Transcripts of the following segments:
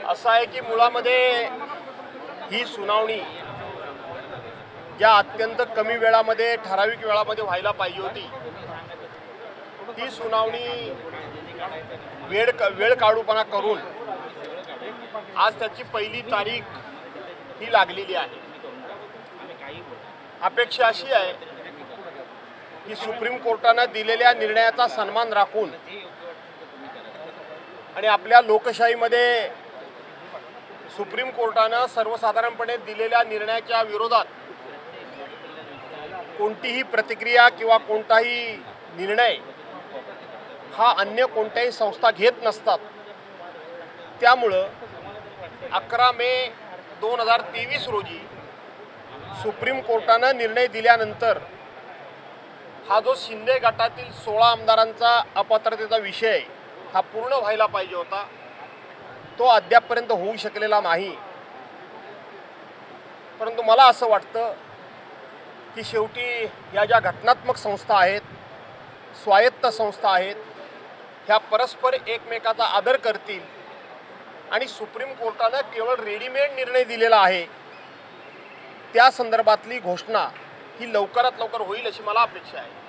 असं आहे की मुळामध्ये ही सुनावणी ज्या अत्यंत कमी वेळामध्ये ठराविक वेळामध्ये व्हायला पाहिजे होती ती सुनावणी वेळ काढूपणा करून आज त्याची पहिली तारीख ही लागलेली आहे। अपेक्षा अशी आहे की सुप्रीम कोर्टाने दिलेल्या निर्णयाचा सन्मान राखून आणि आपल्या लोकशाहीमध्ये सुप्रीम कोर्टाने सर्वसाधारणपणे दिलेल्या निर्णयाच्या विरोधात कोणतीही प्रतिक्रिया किंवा कोणताही निर्णय हा अन्य कोणत्याही संस्था घेत नसतात। त्यामुळे 11 मे 2023 रोजी सुप्रीम कोर्टाने निर्णय दिल्यानंतर हा जो शिंदे गटातील 16 आमदारांचा अपात्रतेचा विषय हा पूर्ण व्हायला पाहिजे होता तो अद्यापपर्यंत होऊ शकलेला नाही। परंतु मला असं वाटतं की शेवटी या ज्या घटनात्मक संस्था आहेत, स्वायत्त संस्था आहेत, ह्या परस्पर एकमेकाचा आदर करतील आणि सुप्रीम कोर्टाने केवळ रेडीमेड निर्णय दिलेला आहे त्या संदर्भातली घोषणा ही लवकरात लवकर होईल अशी मला अपेक्षा आहे।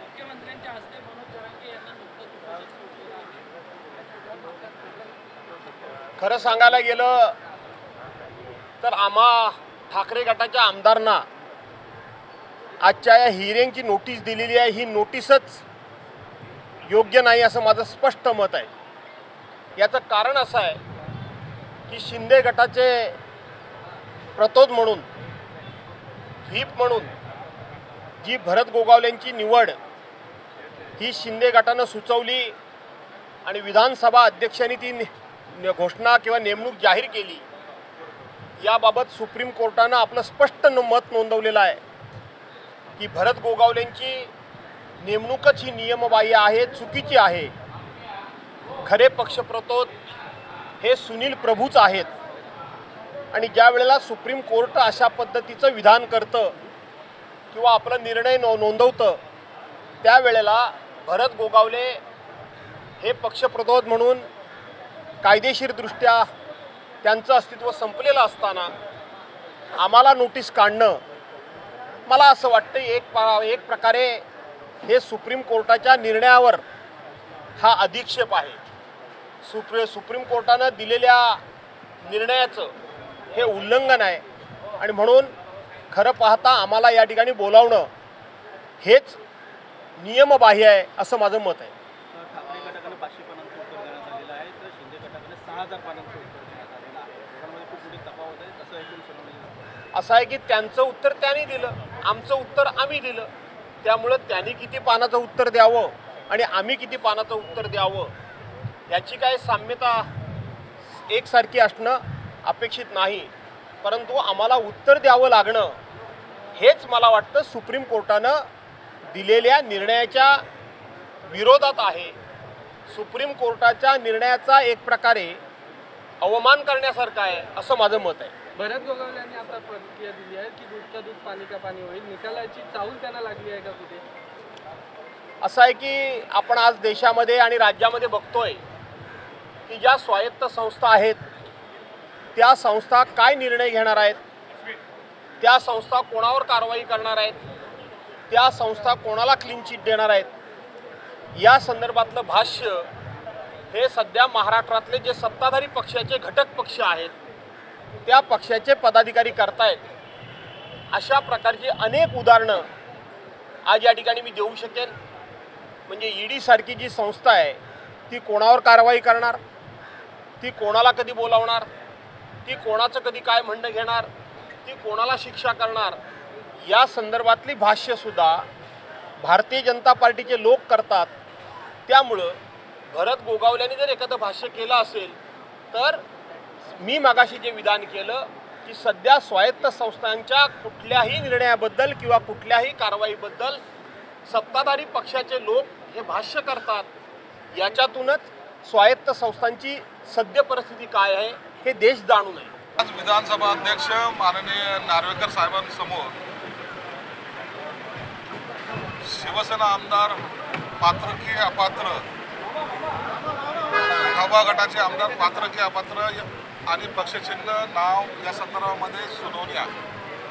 खरं सांगायला गेलं तर आम्हा ठाकरे गटाच्या आमदारांना आजच्या या हिअरिंगची नोटीस दिलेली आहे, ही नोटीसच योग्य नाही असं माझं स्पष्ट मत आहे। याचं कारण असं आहे की शिंदे गटाचे प्रतोद म्हणून व्हीप म्हणून जी भरत गोगावलेंची निवड ही शिंदे गटानं सुचवली आणि विधानसभा अध्यक्षांनी ती घोषणा किंवा नेमणूक जाहीर केली। याबाबत सुप्रीम कोर्टानं आपलं स्पष्ट मत नोंदवलेलं आहे की भरत गोगावलेंची नेमणूकच ही नियमबाह्य आहे, चुकीची आहे। खरे पक्षप्रतोद हे सुनील प्रभूच आहेत आणि ज्या वेळेला सुप्रीम कोर्ट अशा पद्धतीचं विधान करतं किंवा आपला निर्णय नोंदवतं त्यावेळेला भरत गोगावले हे पक्षप्रतोद म्हणून कायदेशीरदृष्ट्या त्यांचं अस्तित्व संपलेलं असताना आम्हाला नोटीस काढणं मला असं वाटतं एक प्रकारे हे सुप्रीम कोर्टाच्या निर्णयावर हा अधिक्षेप आहे। सुप्रीम कोर्टानं दिलेल्या निर्णयाचं हे उल्लंघन आहे आणि म्हणून खरं पाहता आम्हाला या ठिकाणी बोलावणं हेच नियमबाह्य आहे असं माझं मत आहे। ठाकरे गटाकडे 500 पानांचं उत्तर देण्यात आलेलं आहे तर शिंदे गटाकडे 6000 पानांचं उत्तर देण्यात आलेलं आहे। त्यामध्ये खूप मोठी तफावत आहे असं ऐकून समजलं। असं आहे की त्यांचं उत्तर त्यांनी दिलं, आमचं उत्तर आम्ही दिलं, त्यामुळे त्यांनी किती पानाचं उत्तर द्यावं आणि आम्ही किती पानाचं उत्तर द्यावं याची काय साम्यता एकसारखी असणं अपेक्षित नाही। परंतु आम्हाला उत्तर द्यावं लागणं हेच मला वाटतं सुप्रीम कोर्टानं दिलेल्या निर्णयाच्या विरोधात आहे। सुप्रीम कोर्टाच्या निर्णयाचा एक प्रकारे अवमान करण्यासारखा आहे असं माझं मत आहे। भरत गोगावले यांनी आता प्रतिक्रिया दिली आहे की दूधचं दूध पाणी का पाणी होईल, निकालाची चाहूल त्यांना लागली आहे का कुठे? असं आहे की आपण आज देशामध्ये आणि राज्यामध्ये बघतोय की ज्या स्वायत्त संस्था आहेत त्या संस्था काय निर्णय घेणार आहेत, त्या संस्था कोणावर कारवाई करणार आहेत, त्या संस्था कोणाला क्लीन चिट देणार आहेत, या संदर्भातलं भाष्य हे सध्या महाराष्ट्रातले जे सत्ताधारी पक्षाचे घटक पक्ष आहेत त्या पक्षाचे पदाधिकारी करतायत। अशा प्रकारची अनेक उदाहरणं आज या ठिकाणी मी देऊ शकेन। म्हणजे ईडी सारखी जी संस्था आहे ती कोणावर कारवाई करणार, ती कोणाला कधी बोलावणार, ती कोणाचं कधी काय म्हणणं घेणार, ती कोणाला शिक्षा करणार, या संदर्भातली भाष्यसुद्धा भारतीय जनता पार्टीचे लोक करतात। त्यामुळं भरत गोगावलेंनी जर एखादं भाष्य केलं असेल तर मी मगाशी जे विधान केलं की सध्या स्वायत्त संस्थांच्या कुठल्याही निर्णयाबद्दल किंवा कुठल्याही कारवाईबद्दल सत्ताधारी पक्षाचे लोक हे भाष्य करतात, याच्यातूनच स्वायत्त संस्थांची सद्य परिस्थिती काय आहे हे देश जाणू नये। आज विधानसभा अध्यक्ष माननीय नार्वेकर साहेबांसमोर शिवसेना आमदार पात्र की अपात्र, गाभा गटाचे आमदार पात्र की अपात्र आणि पक्षचिन्ह नाव या संदर्भामध्ये सुनावणी आहे.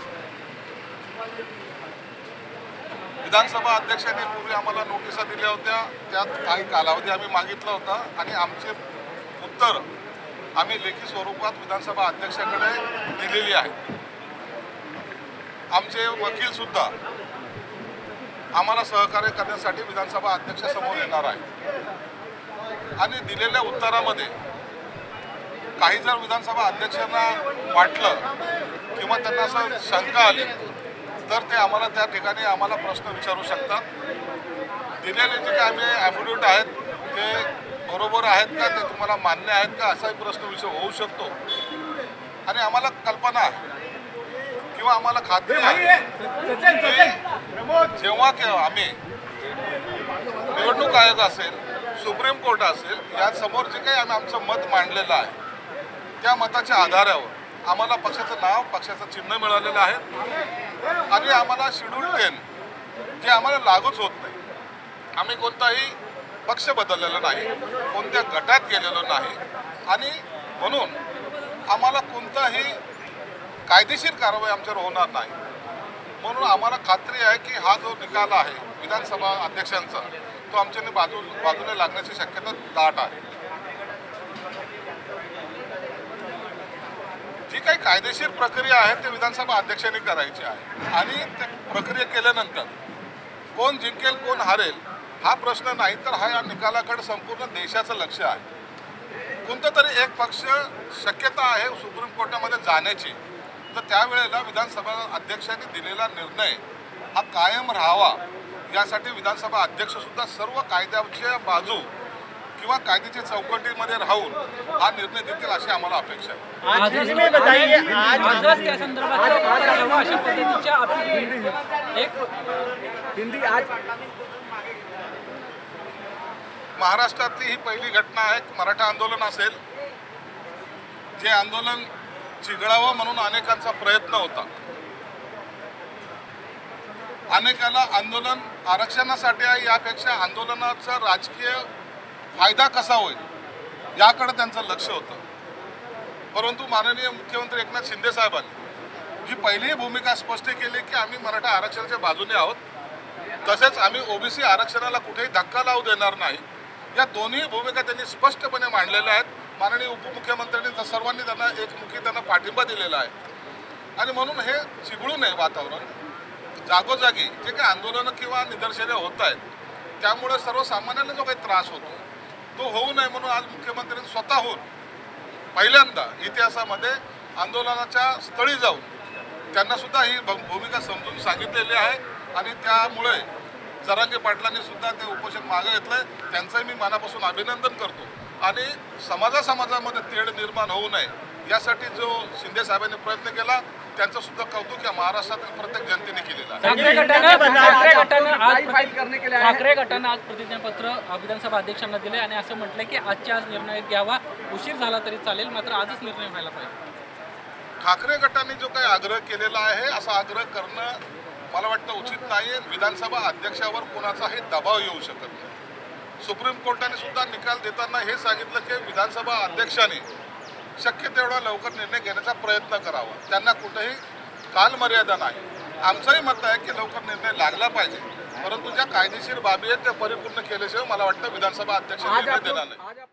विधानसभा अध्यक्षांनी पूर्वी आम्हाला नोटिसा दिल्या होत्या, त्यात काही कालावधी आम्ही मागितला होता आणि आमचे उत्तर आम्ही लेखी स्वरूपात विधानसभा अध्यक्षाकडे दिलेली आहे. आमचे वकीलसुद्धा आम्हाला सहकार्य करण्यासाठी विधानसभा अध्यक्षासमोर येणार आहे आणि दिलेल्या उत्तरामध्ये काही जर विधानसभा अध्यक्षांना वाटलं किंवा त्यांना असं शंका आली तर ते आम्हाला त्या ठिकाणी आम्हाला प्रश्न विचारू शकतात. दिलेले जे काही आम्ही ॲफिडेविट आहेत ते बरोबर आहेत का, ते तुम्हाला मान्य आहेत का, असाही प्रश्न होऊ शकतो. आणि आम्हाला कल्पना आहे किंवा आम्हाला खात्री आहे की जेव्हा केव्हा आम्ही निवडणूक आयोग असेल, सुप्रीम कोर्ट असेल, यासमोर जे काही आम्ही आमचं मत मांडलेलं आहे त्या मताच्या आधारावर आम्हाला पक्षाचं नाव, पक्षाचं चिन्ह मिळालेलं आहे आणि आम्हाला शेड्यूल 10 जे आम्हाला लागूच होत नाही. आम्ही कोणताही पक्ष बदललेला नाही, कोणत्या गटात गेलेलो नाही आणि म्हणून आम्हाला कोणताही कायदेशीर कारवाई आमच्यावर होणार नाही. म्हणून आम्हाला खात्री आहे की हा जो निकाल आहे विधानसभा अध्यक्षांचा तो आमच्याने बाजूने लागण्याची शक्यता दाट आहे. जी काही कायदेशीर प्रक्रिया आहे ते विधानसभा अध्यक्षांनी करायची आहे आणि ते प्रक्रिया केल्यानंतर कोण जिंकेल कोण हारेल हा प्रश्न नाही, तर हा या निकालाकडे संपूर्ण देशाचं लक्ष आहे. कोणता तरी एक पक्ष शक्यता आहे सुप्रीम कोर्टामध्ये जाण्याची, तर त्यावेळेला विधानसभा अध्यक्षांनी दिलेला निर्णय हा कायम राहावा यासाठी विधानसभा अध्यक्षसुद्धा सर्व कायद्याच्या बाजू किंवा कायद्याच्या चौकटीमध्ये राहून हा निर्णय देतील अशी आम्हाला अपेक्षा आहे. महाराष्ट्रातली ही पहिली घटना आहे. मराठा आंदोलन असेल, जे आंदोलन चिघळावं म्हणून अनेकांचा प्रयत्न होता. अनेकाला आंदोलन आरक्षणासाठी आहे यापेक्षा आंदोलनाचा राजकीय फायदा कसा होईल याकडे त्यांचं लक्ष होतं. परंतु माननीय मुख्यमंत्री एकनाथ शिंदे साहेबांनी ही पहिली भूमिका स्पष्ट केली की आम्ही मराठा आरक्षणाच्या बाजूने आहोत, तसेच आम्ही ओबीसी आरक्षणाला कुठेही धक्का लावू देणार नाही. या दोन्ही भूमिका त्यांनी स्पष्टपणे मांडलेल्या आहेत. माननीय उपमुख्यमंत्र्यांनी सर्वांनी त्यांना एकमुखी त्यांना पाठिंबा दिलेला आहे आणि म्हणून हे चिघळू नये वातावरण. जागोजागी जे काही आंदोलनं किंवा निदर्शने होत आहेत त्यामुळे सर्वसामान्यांना जो काही त्रास होतो तो होऊ नये म्हणून आज मुख्यमंत्र्यांनी स्वतःहून पहिल्यांदा इतिहासामध्ये आंदोलनाच्या स्थळी जाऊन त्यांना सुद्धा ही भूमिका समजून सांगितलेली आहे आणि त्यामुळे जरांगे पाटलांनी सुद्धा ते उपोषण मागे घेतलंय. त्यांचंही मी मनापासून अभिनंदन करतो आणि समाजामध्ये तेढ निर्माण होऊ नये यासाठी जो शिंदे साहेबांनी प्रयत्न केला त्यांचं सुद्धा कौतुक या महाराष्ट्रातील प्रत्येक जनतेने केलेलं आहे. ठाकरे गटानं आज प्रतिज्ञापत्र विधानसभा अध्यक्षांना दिले आणि असं म्हटलं की आजच्या आज निर्णय घ्यावा, उशीर झाला तरी चालेल, मात्र आजच निर्णय व्हायला पाहिजे. ठाकरे गटाने जो काही आग्रह केलेला आहे असा आग्रह करणं मला वाटतं उचित नाही. विधानसभा अध्यक्षावर कोणाचाही दबाव येऊ शकत नाही. सुप्रीम कोर्टाने सुद्धा निकाल देताना हे सांगितलं की विधानसभा अध्यक्षांनी शक्य तेवढा लवकर निर्णय घेण्याचा प्रयत्न करावा, त्यांना कुठेही कालमर्यादा नाही. आमचंही मत आहे की लवकर निर्णय लागला पाहिजे, परंतु ज्या कायदेशीर बाबी आहेत त्या परिपूर्ण केल्याशिवाय मला वाटतं विधानसभा अध्यक्ष निर्णय देणार नाही.